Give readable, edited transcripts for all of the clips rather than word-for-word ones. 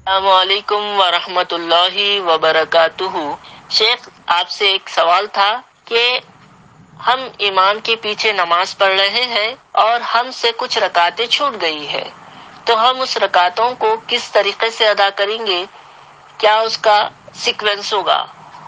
السلام علیکم ورحمۃ اللہ وبرکاتہ۔ شیخ، آپ سے ایک سوال تھا کہ ہم امام کے پیچھے نماز پڑھ رہے ہیں اور ہم سے کچھ رکعتیں چھوٹ گئی ہے، تو ہم اس رکعتوں کو کس طریقے سے ادا کریں گے؟ کیا اس کا سیکوینس ہوگا؟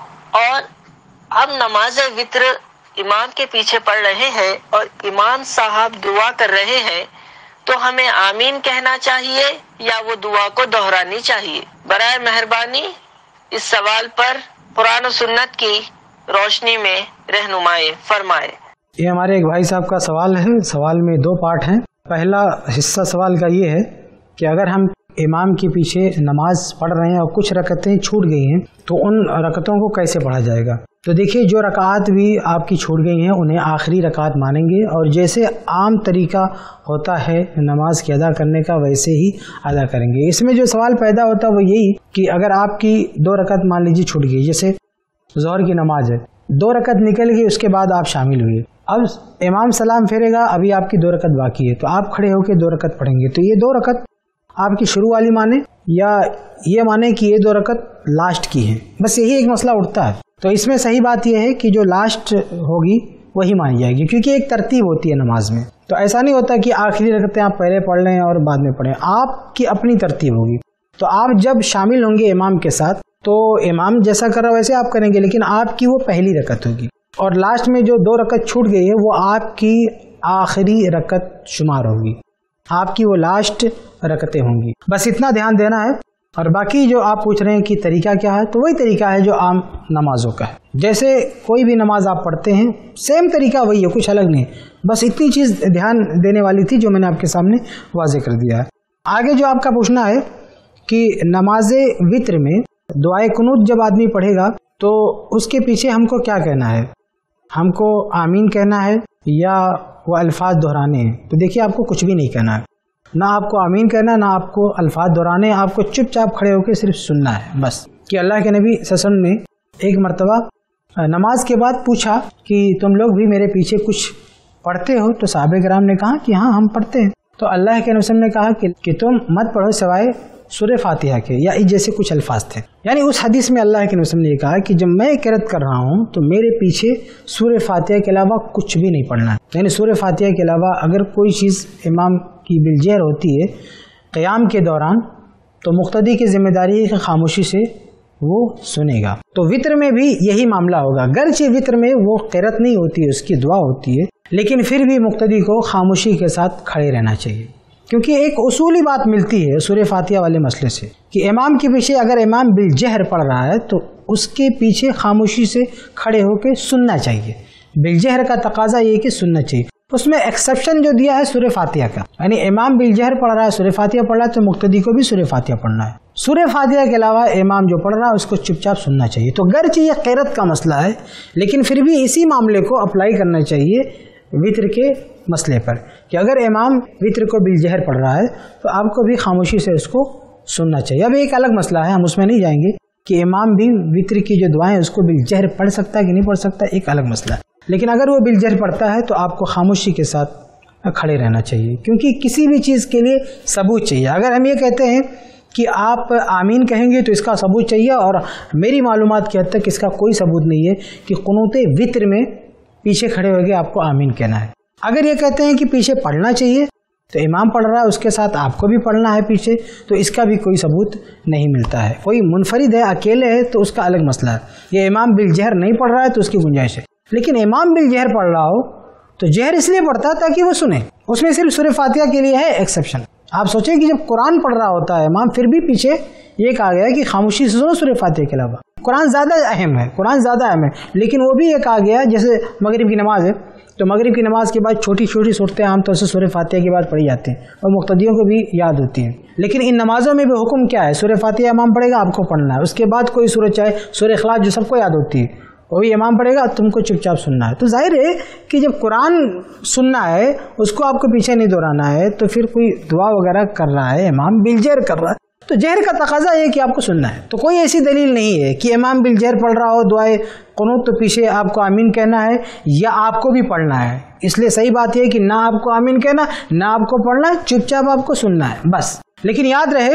اور ہم نماز وتر امام کے پیچھے پڑھ رہے ہیں اور امام صاحب دعا کر رہے ہیں، تو ہمیں آمین کہنا چاہیے یا وہ دعا کو دہرانی چاہیے؟ برائے مہربانی اس سوال پر قرآن و سنت کی روشنی میں رہنمائی فرمائے۔ یہ ہمارے ایک بھائی صاحب کا سوال ہے۔ سوال میں دو پارٹ ہیں۔ پہلا حصہ سوال کا یہ ہے کہ اگر ہم امام کے پیچھے نماز پڑھ رہے ہیں اور کچھ رکعتیں چھوٹ گئی ہیں تو ان رکعتوں کو کیسے پڑھا جائے گا؟ تو دیکھیے، جو رکعات بھی آپ کی چھوٹ گئی ہیں انہیں آخری رکعت مانیں گے، اور جیسے عام طریقہ ہوتا ہے نماز کے ادا کرنے کا ویسے ہی ادا کریں گے۔ اس میں جو سوال پیدا ہوتا ہے وہ یہی کہ اگر آپ کی 2 رکعت مان لیجیے چھوٹ گئی، جیسے ظہر کی نماز ہے، 2 رکعت نکل گئی، اس کے بعد آپ شامل ہوئے، اب امام سلام پھیرے گا، ابھی آپ کی 2 رکعت باقی ہے، تو آپ کھڑے ہو کے 2 رکعت پڑھیں گے۔ تو یہ 2 رکعت آپ کی شروع والی مانیں یا یہ مانیں کہ یہ 2 رکعت لاسٹ کی ہیں، بس یہی ایک مسئلہ اٹھتا ہے۔ تو اس میں صحیح بات یہ ہے کہ جو لاسٹ ہوگی وہی مانی جائے گی، کیونکہ ایک ترتیب ہوتی ہے نماز میں۔ تو ایسا نہیں ہوتا کہ آخری رکعتیں آپ پہلے پڑھ لیں اور بعد میں پڑھیں، آپ کی اپنی ترتیب ہوگی۔ تو آپ جب شامل ہوں گے امام کے ساتھ تو امام جیسا کر رہا ویسے آپ کریں گے، لیکن آپ کی وہ پہلی رکعت ہوگی، اور لاسٹ میں جو 2 رکعت چھوٹ گئی ہے وہ آپ کی آخری رکعت شمار ہوگی، آپ کی وہ لاسٹ رکعتیں ہوں گی۔ بس اتنا دھیان دینا ہے۔ اور باقی جو آپ پوچھ رہے ہیں کہ طریقہ کیا ہے، تو وہی طریقہ ہے جو عام نمازوں کا ہے۔ جیسے کوئی بھی نماز آپ پڑھتے ہیں سیم طریقہ وہی ہے، کچھ الگ نہیں، بس اتنی چیز دھیان دینے والی تھی جو میں نے آپ کے سامنے واضح کر دیا ہے۔ آگے جو آپ کا پوچھنا ہے کہ نماز وتر میں دعائے قنوت جب آدمی پڑھے گا تو اس کے پیچھے ہم کو کیا کہنا ہے؟ ہم کو آمین کہنا ہے یا وہ الفاظ دہرانے ہیں؟ تو دیکھیے، آپ کو کچھ بھی نہیں کہنا ہے، نہ آپ کو آمین کہنا ہے، نہ آپ کو الفاظ دہرانے، آپ کو چپ چاپ کھڑے ہو کے صرف سننا ہے بس۔ کہ اللہ کے نبی صلی اللہ علیہ وسلم نے ایک مرتبہ نماز کے بعد پوچھا کہ تم لوگ بھی میرے پیچھے کچھ پڑھتے ہو؟ تو صحابہ کرام نے کہا کہ ہاں ہم پڑھتے ہیں۔ تو اللہ کے نبی صلی اللہ علیہ وسلم نے کہا کہ تم مت پڑھو سوائے سورہ فاتحہ کے، یا اس جیسے کچھ الفاظ تھے۔ یعنی اس حدیث میں اللہ کے نبی صلی اللہ علیہ وسلم نے یہ کہا کہ جب میں قرأت کر رہا ہوں تو میرے پیچھے سورہ فاتحہ کے علاوہ کچھ بھی نہیں پڑھنا ہے۔ یعنی سورہ فاتحہ کے علاوہ اگر کوئی چیز امام کی بالجہر ہوتی ہے قیام کے دوران تو مقتدی کی ذمہ داری ہے کہ خاموشی سے وہ سنے گا۔ تو وتر میں بھی یہی معاملہ ہوگا، گرچہ وتر میں وہ قرأت نہیں ہوتی ہے، اس کی دعا ہوتی ہے، لیکن پھر بھی مقتدی کو خاموشی کے ساتھ کھڑے رہنا چاہیے، کیونکہ ایک اصولی بات ملتی ہے سورہ فاتحہ والے مسئلے سے کہ امام کے پیچھے اگر امام بالجہر پڑھ رہا ہے تو اس کے پیچھے خاموشی سے کھڑے ہو کے سننا چاہیے۔ بالجہر کا تقاضا یہ کہ سننا چاہیے۔ اس میں ایکسیپشن جو دیا ہے سورہ فاتحہ کا، یعنی امام بالجہر پڑھ رہا ہے، سورہ فاتحہ پڑھ رہا ہے، تو مقتدی کو بھی سورہ فاتحہ پڑھنا ہے۔ سورہ فاتحہ کے علاوہ امام جو پڑھ رہا ہے اس کو چپ چاپ سننا چاہیے۔ تو گرچہ یہ قرأت کا مسئلہ ہے لیکن پھر بھی اسی معاملے کو اپلائی کرنا چاہیے وتر کے مسئلے پر، کہ اگر امام وتر کو بالجہر پڑھ رہا ہے تو آپ کو بھی خاموشی سے اس کو سننا چاہیے۔ اب ایک الگ مسئلہ ہے، ہم اس میں نہیں جائیں گے کہ امام بھی وتر کی جو دعائیں اس کو بالجہر پڑھ سکتا ہے کہ نہیں پڑھ سکتا، ایک الگ مسئلہ ہے، لیکن اگر وہ بالجہر پڑھتا ہے تو آپ کو خاموشی کے ساتھ کھڑے رہنا چاہیے، کیونکہ کسی بھی چیز کے لیے ثبوت چاہیے۔ اگر ہم یہ کہتے ہیں کہ آپ آمین کہیں گے تو اس کا ثبوت چاہیے، اور میری معلومات کی حد تک اس کا کوئی ثبوت نہیں ہے کہ قنوت وتر میں پیچھے کھڑے ہو کے آپ کو آمین کہنا ہے۔ اگر یہ کہتے ہیں کہ پیچھے پڑھنا چاہیے تو امام پڑھ رہا ہے اس کے ساتھ آپ کو بھی پڑھنا ہے پیچھے، تو اس کا بھی کوئی ثبوت نہیں ملتا ہے۔ کوئی منفرد ہے، اکیلے ہے، تو اس کا الگ مسئلہ ہے۔ یہ امام بالجہر نہیں پڑھ رہا ہے تو اس کی گنجائش ہے، لیکن امام بالجہر پڑھ رہا ہو تو جہر اس لیے پڑھتا ہے تاکہ وہ سنے، اس میں صرف سورہ فاتحہ کے لیے ہے ایکسیپشن۔ آپ سوچیں کہ جب قرآن پڑھ رہا ہوتا ہے امام، پھر بھی پیچھے یہ کہا گیا کہ خاموشی سے سنو سورہ فاتحہ کے علاوہ۔ قرآن زیادہ اہم ہے، قرآن زیادہ اہم ہے، لیکن وہ بھی یہ کہا گیا جیسے مغرب کی نماز ہے تو مغرب کی نماز کے بعد چھوٹی چھوٹی صورتیں عام طور سے سورہ فاتحہ کے بعد پڑھی جاتی ہیں اور مقتدیوں کو بھی یاد ہوتی ہیں، لیکن ان نمازوں میں بھی حکم کیا ہے؟ سورہ فاتحہ امام پڑھے گا، آپ کو پڑھنا ہے، اس کے بعد کوئی سورت چاہے سورہ اخلاص جو سب کو یاد ہوتی ہے وہی امام پڑھے گا، تم کو چپ چاپ سننا ہے۔ تو ظاہر ہے کہ جب قرآن سننا ہے اس کو آپ کو پیچھے نہیں دہرانا ہے، تو پھر کوئی دعا وغیرہ کر رہا ہے امام بالجہر کر رہا ہے تو جہر کا تقاضا یہ کہ آپ کو سننا ہے۔ تو کوئی ایسی دلیل نہیں ہے کہ امام بالجہر پڑھ رہا ہو دعائے قنوت تو پیچھے آپ کو آمین کہنا ہے یا آپ کو بھی پڑھنا ہے۔ اس لیے صحیح بات یہ ہے کہ نہ آپ کو آمین کہنا، نہ آپ کو پڑھنا، چپ چاپ آپ کو سننا ہے بس۔ لیکن یاد رہے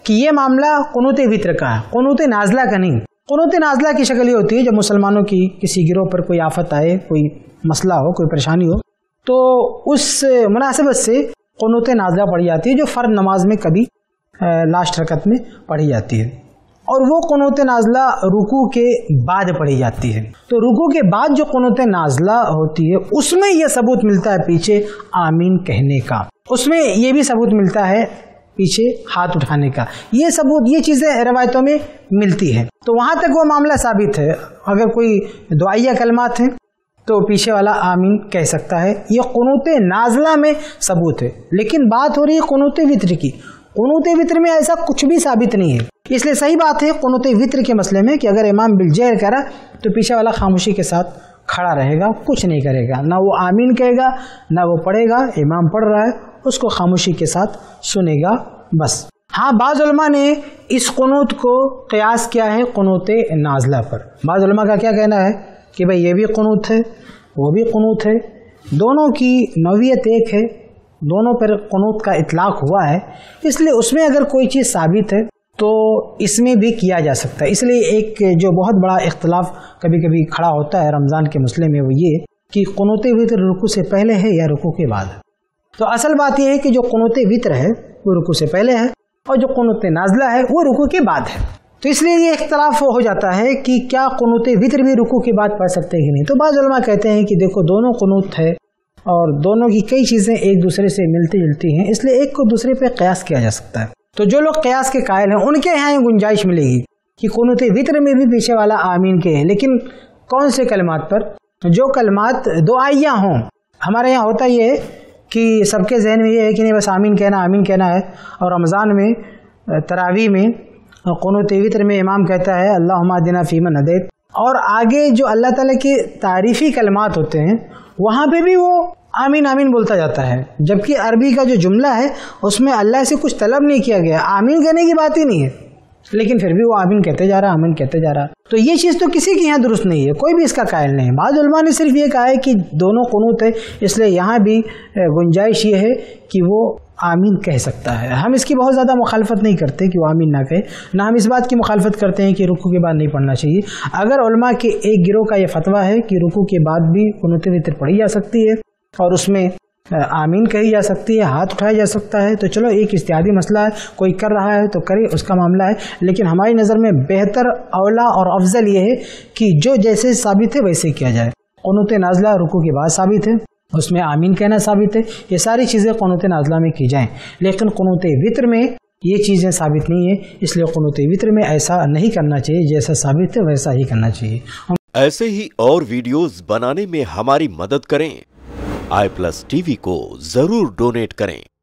कि ये मामला कुनूत वित्र का है, कुनूत नाज़िला का नहीं। कुनूत नाज़िला की शक्ल ये होती है जब मुसलमानों की किसी गिरोह पर कोई आफत आए, कोई मसला हो, कोई परेशानी हो, तो उस मुनासिबत से कुनूत नाज़िला पढ़ी जाती है जो फ़र्द नमाज में कभी लास्ट रकत में पढ़ी जाती है, और वो कुनूत नाज़िला रुकू के बाद पढ़ी जाती है। तो रुकू के बाद जो कुनूत नाज़िला होती है उसमें यह सबूत मिलता है पीछे आमीन कहने का, उसमें ये भी सबूत मिलता है पीछे हाथ उठाने का, ये सबूत, ये चीज़ें रवायतों में मिलती है। तो वहाँ तक वो मामला साबित है। अगर कोई दुआइया कलमात हैं तो पीछे वाला आमीन कह सकता है, ये कुनूत नाज़िला में सबूत है। लेकिन बात हो रही है कुनूत वित्र की। कुनूत वित्र में ऐसा कुछ भी साबित नहीं है, इसलिए सही बात है कुनूत वित्र के मसले में कि अगर इमाम बिलजहर करा तो पीछे वाला खामोशी के साथ खड़ा रहेगा, कुछ नहीं करेगा, ना वो आमीन कहेगा ना वो पढ़ेगा। इमाम पढ़ रहा है उसको खामोशी के साथ सुनेगा बस। हाँ, बाज़ उलमा ने इस कुनूत को क़ियास किया है कुनूत नाज़िला पर। बाज़ उलमा का क्या कहना है कि भाई ये भी कुनूत है वो भी कुनूत है, दोनों की नौइयत एक है, दोनों पर कुनूत का इतलाक़ हुआ है, इसलिए उसमें अगर कोई चीज़ साबित है तो इसमें भी किया जा सकता है। इसलिए एक जो बहुत बड़ा इख्तलाफ कभी कभी खड़ा होता है रमज़ान के मसले में वो ये कि कुनूत वित्र रुकू से पहले है या रुकू के बाद है। तो असल बात यह है कि जो कुनूत वित्र है वो रुकू से पहले है और जो कुनूत नाज़िला है वो रुकू के बाद है। तो इसलिए ये इख्तलाफ हो जाता है कि क्या कुनूत वित्र भी रुकू के बाद पढ़ सकते हैं कि नहीं। तो बाज़ उलमा कहते हैं कि देखो दोनों कुनूत है और दोनों की कई चीज़ें एक दूसरे से मिलती जुलती हैं, इसलिए एक को दूसरे पे क़ियास किया जा सकता है। तो जो लोग क़ियास के कायल हैं उनके यहाँ गुंजाइश मिलेगी कि कुनूत वित्र में भी पीछे वाला आमीन के है, लेकिन कौन से कलमात पर? जो कलमात दुआइयाँ हों। हमारे यहाँ होता ये है कि सबके जहन में ये है कि नहीं बस आमीन कहना है, और रमज़ान में तरावी में कुनूत वित्र में इमाम कहता है अल्लाहुम्मा अहदिना फ़ीमन हदैत, और आगे जो अल्लाह ताला के तारीफ़ी कलमात होते हैं वहाँ पे भी वो आमीन आमीन बोलता जाता है, जबकि अरबी का जो जुमला है उसमें अल्लाह से कुछ तलब नहीं किया गया, आमीन कहने की बात ही नहीं है, लेकिन फिर भी वो आमीन कहते जा रहा, आमीन कहते जा रहा। तो ये चीज़ तो किसी के यहाँ दुरुस्त नहीं है, कोई भी इसका कायल नहीं है। बाज़ उलमा ने सिर्फ ये कहा है कि दोनों कुनूत है, इसलिए यहाँ भी गुंजाइश ये है कि वो आमीन कह सकता है। हम इसकी बहुत ज़्यादा मुखालफत नहीं करते कि वो आमीन ना कहे, ना हम इस बात की मुखालफत करते हैं कि रुकू के बाद नहीं पढ़ना चाहिए। अगर उलमा के एक गिरोह का ये फतवा है कि रुकू के बाद भी कुनूत वित्र पढ़ी जा सकती है और उसमें आमीन कही जा सकती है, हाथ उठाया जा सकता है, तो चलो एक इज्तिहादी मसला है, कोई कर रहा है तो करे, उसका मामला है। लेकिन हमारी नज़र में बेहतर, औला और अफजल ये है कि जो जैसे साबित है वैसे किया जाए। कुनूत नाज़िला रुकू के बाद साबित है, उसमें आमीन कहना साबित है, ये सारी चीज़ें कुनूत नाज़िला में की जाएँ। लेकिन कुनूत वित्र में ये चीज़ें साबित नहीं है, इसलिए कुनूत वित्र में ऐसा नहीं करना चाहिए, जैसा साबित है वैसा ही करना चाहिए। ऐसे ही और वीडियोस बनाने में हमारी मदद करें। i+ TV को जरूर डोनेट करें।